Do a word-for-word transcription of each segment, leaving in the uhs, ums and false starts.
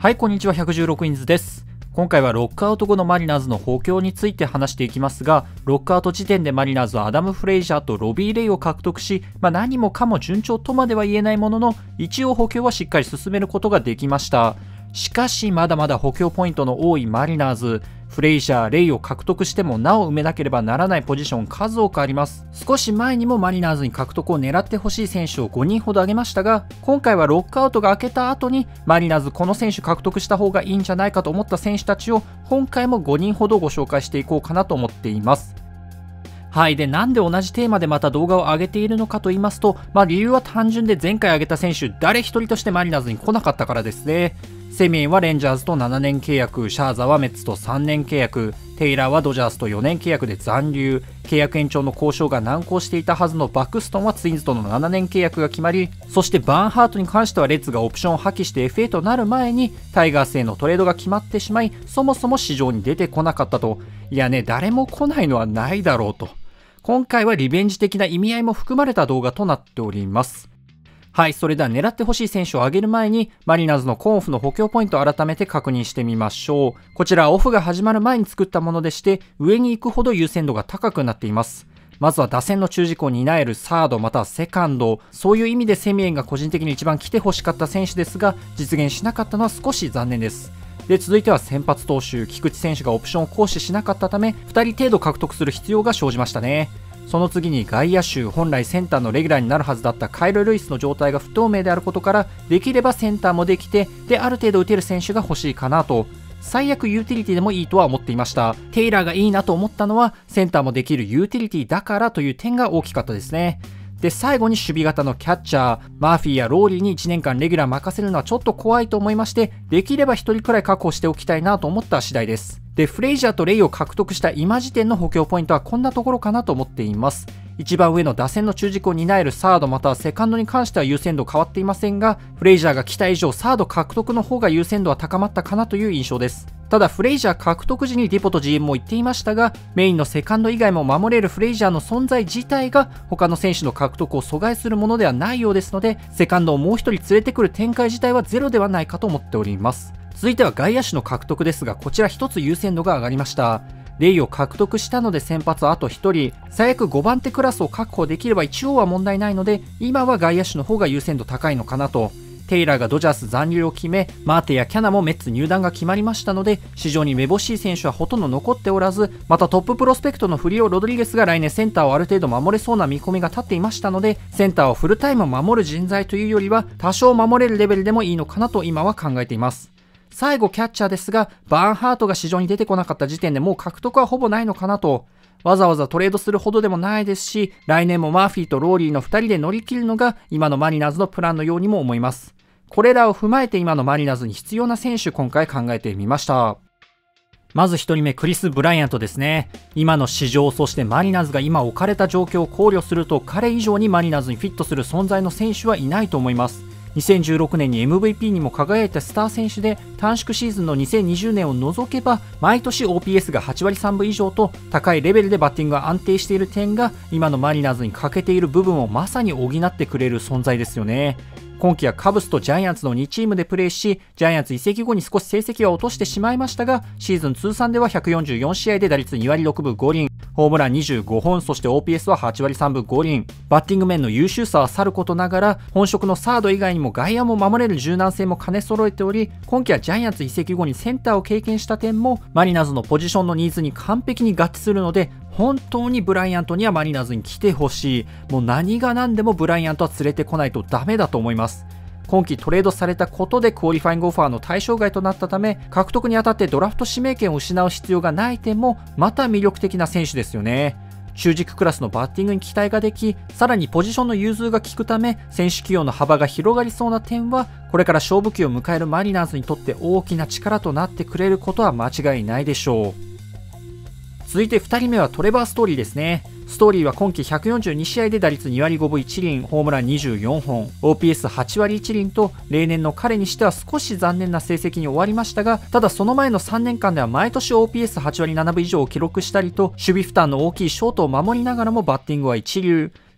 はい、こんにちは。ひゃくじゅうろくインズです。今回はロックアウト後のマリナーズの補強について話していきますが、ロックアウト時点でマリナーズはアダム・フレイジャーとロビー・レイを獲得し、まあ、何もかも順調とまでは言えないものの、一応補強はしっかり進めることができました。しかしまだまだ補強ポイントの多いマリナーズ、フレイジャー、レイを獲得してもなお埋めなければならないポジション数多くあります。少し前にもマリナーズに獲得を狙ってほしい選手をごにんほど挙げましたが、今回はロックアウトが明けた後にマリナーズこの選手獲得した方がいいんじゃないかと思った選手たちを今回もごにんほどご紹介していこうかなと思っています。はい。で、なんで同じテーマでまた動画を上げているのかと言いますと、まあ理由は単純で前回挙げた選手誰一人としてマリナーズに来なかったからですね。セミエンはレンジャーズとななねん契約、シャーザーはメッツとさんねん契約、テイラーはドジャースとよねん契約で残留、契約延長の交渉が難航していたはずのバクストンはツインズとのななねん契約が決まり、そしてバーンハートに関してはレッズがオプションを破棄して エフエー となる前にタイガースへのトレードが決まってしまい、そもそも市場に出てこなかったと。いやね、誰も来ないのはないだろうと。今回はリベンジ的な意味合いも含まれた動画となっております。はい、それでは狙ってほしい選手を挙げる前に、マリナーズのコンオフの補強ポイントを改めて確認してみましょう。こちらはオフが始まる前に作ったものでして、上に行くほど優先度が高くなっています。まずは打線の中軸を担えるサードまたはセカンド、そういう意味でセミエンが個人的に一番来てほしかった選手ですが、実現しなかったのは少し残念です。で、続いては先発投手、菊池選手がオプションを行使しなかったため、ふたり程度獲得する必要が生じましたね。その次に外野手、本来センターのレギュラーになるはずだったカイル・ルイスの状態が不透明であることから、できればセンターもできて、で、ある程度打てる選手が欲しいかなと。最悪ユーティリティでもいいとは思っていました。テイラーがいいなと思ったのは、センターもできるユーティリティだからという点が大きかったですね。で、最後に守備型のキャッチャー、マーフィーやローリーにいちねんかんレギュラー任せるのはちょっと怖いと思いまして、できればひとりくらい確保しておきたいなと思った次第です。で、フレイジャーとレイを獲得した今時点の補強ポイントはこんなところかなと思っています。一番上の打線の中軸を担えるサードまたはセカンドに関しては優先度変わっていませんが、フレイジャーが来た以上サード獲得の方が優先度は高まったかなという印象です。ただフレイジャー獲得時にディポト ジーエム も言っていましたが、メインのセカンド以外も守れるフレイジャーの存在自体が他の選手の獲得を阻害するものではないようですので、セカンドをもう一人連れてくる展開自体はゼロではないかと思っております。続いては外野手の獲得ですが、こちら一つ優先度が上がりました。レイを獲得したので先発はあとひとり、最悪ごばん手クラスを確保できれば一応は問題ないので、今は外野手の方が優先度高いのかなと。テイラーがドジャース残留を決め、マーテやキャナもメッツ入団が決まりましたので、市場にめぼしい選手はほとんど残っておらず、またトッププロスペクトのフリオ・ロドリゲスが来年センターをある程度守れそうな見込みが立っていましたので、センターをフルタイム守る人材というよりは多少守れるレベルでもいいのかなと今は考えています。最後キャッチャーですが、バーンハートが市場に出てこなかった時点でもう獲得はほぼないのかなと。わざわざトレードするほどでもないですし、来年もマーフィーとローリーのふたりで乗り切るのが今のマリナーズのプランのようにも思います。これらを踏まえて今のマリナーズに必要な選手今回考えてみました。まずひとりめ、クリス・ブライアントですね。今の市場、そしてマリナーズが今置かれた状況を考慮すると、彼以上にマリナーズにフィットする存在の選手はいないと思います。にせんじゅうろくねんに エムブイピー にも輝いたスター選手で、短縮シーズンのにせんにじゅうねんを除けば毎年 オーピーエス がはちわりさんぶ以上と高いレベルでバッティングが安定している点が今のマリナーズに欠けている部分をまさに補ってくれる存在ですよね。今季はカブスとジャイアンツのにチームでプレーし、ジャイアンツ移籍後に少し成績は落としてしまいましたが、シーズン通算ではひゃくよんじゅうよんしあいで打率にわりろくぶごりん、ホームランにじゅうごほん、そして オーピーエス ははちわりさんぶごりん。バッティング面の優秀さはさることながら、本職のサード以外にも外野も守れる柔軟性も兼ね揃えており、今季はジャイアンツ移籍後にセンターを経験した点も、マリナーズのポジションのニーズに完璧に合致するので、本当にブライアントにはマリナーズに来てほしい。もう何が何でもブライアントは連れてこないとダメだと思います。今季トレードされたことでクオリファイングオファーの対象外となったため、獲得にあたってドラフト指名権を失う必要がない点もまた魅力的な選手ですよね。中軸クラスのバッティングに期待ができ、さらにポジションの融通が利くため選手起用の幅が広がりそうな点は、これから勝負期を迎えるマリナーズにとって大きな力となってくれることは間違いないでしょう。続いてふたりめはトレバー・ストーリーですね。ストーリーは今季ひゃくよんじゅうにしあいで打率にわりごぶいちりん、ホームランにじゅうよんほん、オーピーエスはちわりいちりんと例年の彼にしては少し残念な成績に終わりましたが、ただその前のさんねんかんでは毎年 オーピーエスはちわりななぶ以上を記録したりと、守備負担の大きいショートを守りながらもバッティングは一流。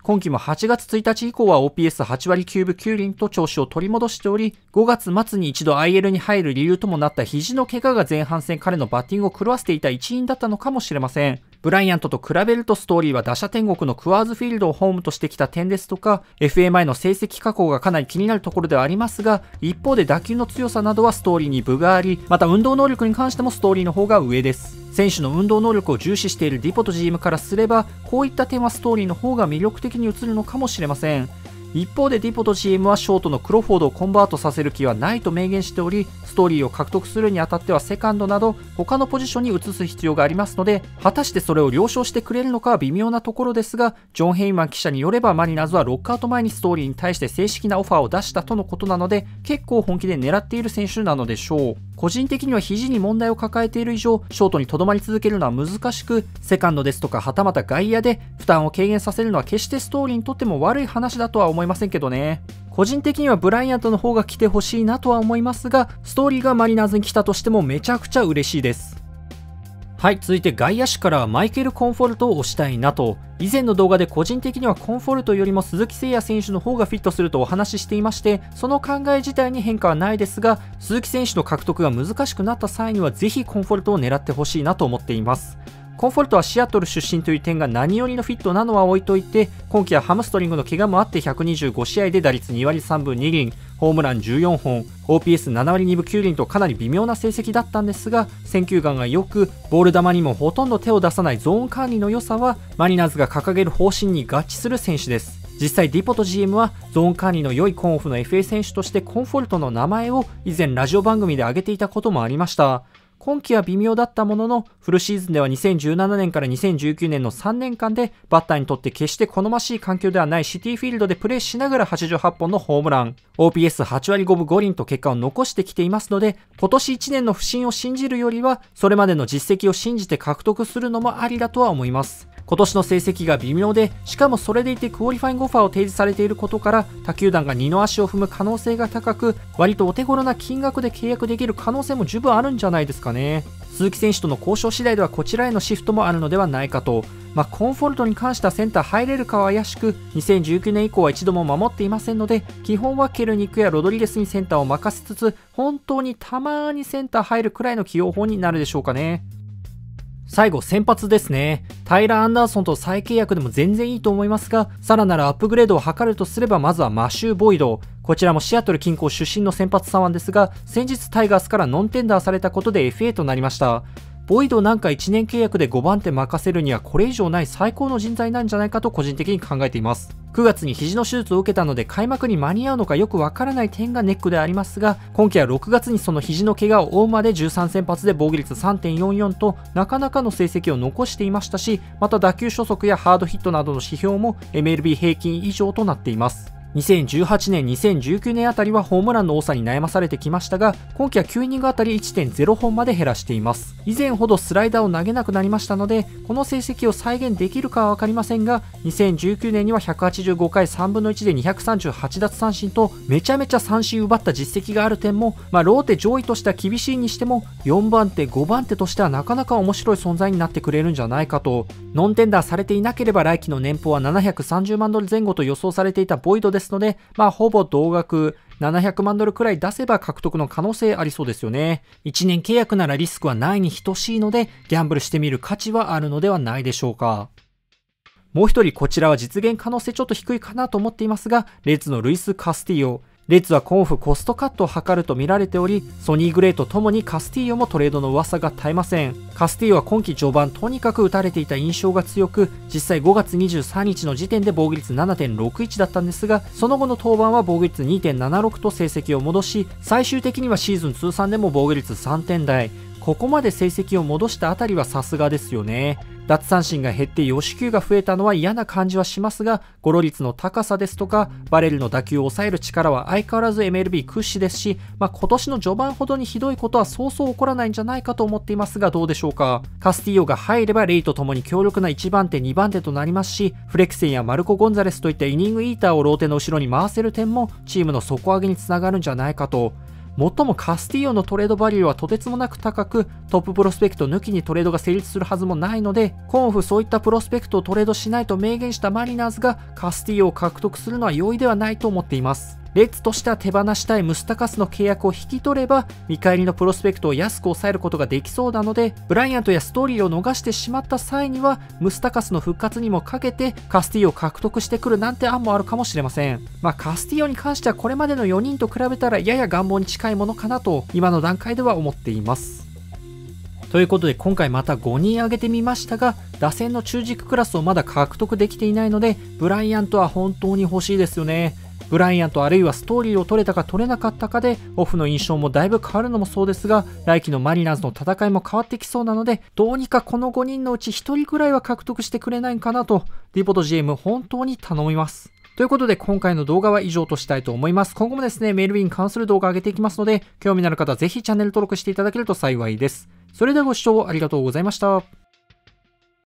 今季もはちがつついたち以降は オーピーエスはち 割きゅうぶきゅうりんと調子を取り戻しており、ごがつ末に一度 アイエル に入る理由ともなった肘の怪我が前半戦彼のバッティングを狂わせていた一因だったのかもしれません。ブライアントと比べるとストーリーは打者天国のクワーズフィールドをホームとしてきた点ですとか、 エフエー 前の成績下降がかなり気になるところではありますが、一方で打球の強さなどはストーリーに分があり、また運動能力に関してもストーリーの方が上です。選手の運動能力を重視しているディポト ジーエム からすれば、こういった点はストーリーの方が魅力的に映るのかもしれません。一方でディポト ジーエム はショートのクロフォードをコンバートさせる気はないと明言しており、ストーリーを獲得するにあたってはセカンドなど他のポジションに移す必要がありますので、果たしてそれを了承してくれるのかは微妙なところですが、ジョン・ヘイマン記者によればマリナーズはロックアウト前にストーリーに対して正式なオファーを出したとのことなので、結構本気で狙っている選手なのでしょう。個人的には肘に問題を抱えている以上、ショートにとどまり続けるのは難しく、セカンドですとかはたまた外野で負担を軽減させるのは決してストーリーにとっても悪い話だとは思いませんけどね。個人的にはブライアントの方が来てほしいなとは思いますが、ストーリーがマリナーズに来たとしてもめちゃくちゃ嬉しいです。はい、続いて外野手からはマイケル・コンフォルトを推したいなと。以前の動画で個人的にはコンフォルトよりも鈴木誠也選手の方がフィットするとお話ししていまして、その考え自体に変化はないですが、鈴木選手の獲得が難しくなった際にはぜひコンフォルトを狙ってほしいなと思っています。コンフォルトはシアトル出身という点が何よりのフィットなのは置いといて、今季はハムストリングの怪我もあってひゃくにじゅうごしあいで打率にわりさんぶにりん、ホームランじゅうよんほん、オーピーエスななわりにぶきゅうりんとかなり微妙な成績だったんですが、選球眼が良く、ボール球にもほとんど手を出さないゾーン管理の良さはマリナーズが掲げる方針に合致する選手です。実際ディポト ジーエム はゾーン管理の良いコンオフの エフエー 選手としてコンフォルトの名前を以前ラジオ番組で挙げていたこともありました。今季は微妙だったものの、フルシーズンではにせんじゅうななねんからにせんじゅうきゅうねんのさんねんかんでバッターにとって決して好ましい環境ではないシティフィールドでプレーしながらはちじゅうはっぽんのホームラン、オーピーエスはちわりごぶごりんと結果を残してきていますので、今年いちねんの不振を信じるよりはそれまでの実績を信じて獲得するのもありだとは思います。今年の成績が微妙で、しかもそれでいてクオリファイングオファーを提示されていることから他球団が二の足を踏む可能性が高く、割とお手頃な金額で契約できる可能性も十分あるんじゃないですかね。鈴木選手との交渉次第ではこちらへのシフトもあるのではないかと。まあ、コンフォルトに関してはセンター入れるかは怪しく、にせんじゅうきゅうねん以降は一度も守っていませんので、基本はケルニックやロドリゲスにセンターを任せつつ、本当にたまーにセンター入るくらいの起用法になるでしょうかね。最後先発ですね。タイラー・アンダーソンと再契約でも全然いいと思いますが、さらなるアップグレードを図るとすればまずはマシュー・ボイド。こちらもシアトル近郊出身の先発左腕ですが、先日タイガースからノンテンダーされたことで エフエー となりました。ボイドなんかいちねん契約でごばんて任せるにはこれ以上ない最高の人材なんじゃないかと個人的に考えています。くがつに肘の手術を受けたので開幕に間に合うのかよくわからない点がネックでありますが、今季はろくがつにその肘の怪我を負うまでじゅうさんせんぱつで防御率 さんてんよんよん となかなかの成績を残していましたし、また打球初速やハードヒットなどの指標も エムエルビー 平均以上となっています。にせんじゅうはちねん、にせんじゅうきゅうねんあたりはホームランの多さに悩まされてきましたが、今季はきゅうイニングあたり いってんゼロほんまで減らしています。以前ほどスライダーを投げなくなりましたので、この成績を再現できるかはわかりませんが、にせんじゅうきゅうねんにはひゃくはちじゅうごかいさんぶんのいちでにひゃくさんじゅうはちだつさんしんとめちゃめちゃ三振奪った実績がある点も、まあ、ローテ上位としては厳しいにしてもよんばんてごばんてとしてはなかなか面白い存在になってくれるんじゃないかと。ノンテンダーされていなければ来季の年俸はななひゃくさんじゅうまんドルぜん後と予想されていたボイドですので、まあほぼ同額ななひゃくまんドルくらい出せば獲得の可能性ありそうですよね。いちねん契約ならリスクはないに等しいので、ギャンブルしてみる価値はあるのではないでしょうか。もう一人こちらは実現可能性ちょっと低いかなと思っていますが、レッズのルイス・カスティオ。レッズはコンオフコストカットを図ると見られており、ソニー・グレイとともにカスティーヨもトレードの噂が絶えません。カスティーヨは今季序盤とにかく打たれていた印象が強く、実際ごがつにじゅうさんにちの時点で防御率 ななてんろくいち だったんですが、その後の登板は防御率 にてんななろく と成績を戻し、最終的にはシーズン通算でも防御率さんてんだい。ここまで成績を戻したあたりはさすがですよね。奪三振が減ってよしきゅうが増えたのは嫌な感じはしますが、ゴロ率の高さですとかバレルの打球を抑える力は相変わらず エムエルビー 屈指ですし、まあ、今年の序盤ほどにひどいことはそうそう起こらないんじゃないかと思っていますが、どうでしょうか。カスティーヨが入ればレイとともに強力ないちばんてにばんてとなりますし、フレクセンやマルコ・ゴンザレスといったイニングイーターをローテの後ろに回せる点もチームの底上げにつながるんじゃないかと。 もっともカスティーヨのトレードバリューはとてつもなく高く、トッププロスペクト抜きにトレードが成立するはずもないので、今オフそういったプロスペクトをトレードしないと明言したマリナーズがカスティーヨを獲得するのは容易ではないと思っています。レッツとしては手放したいムスタカスの契約を引き取れば、見返りのプロスペクトを安く抑えることができそうなので、ブライアントやストーリーを逃してしまった際には、ムスタカスの復活にもかけてカスティーヨを獲得してくるなんて案もあるかもしれません。まあカスティーヨに関してはこれまでのよにんと比べたらやや願望に近いものかなと、今の段階では思っています。ということで今回またごにん挙げてみましたが、打線の中軸クラスをまだ獲得できていないので、ブライアントは本当に欲しいですよね。ブライアントあるいはストーリーを取れたか取れなかったかでオフの印象もだいぶ変わるのもそうですが、来季のマリナーズの戦いも変わってきそうなので、どうにかこのごにんのうちひとりぐらいは獲得してくれないかなと、ディポト ジーエム 本当に頼みます。ということで今回の動画は以上としたいと思います。今後もですね、メールウィンに関する動画を上げていきますので、興味のある方はぜひチャンネル登録していただけると幸いです。それではご視聴ありがとうございました。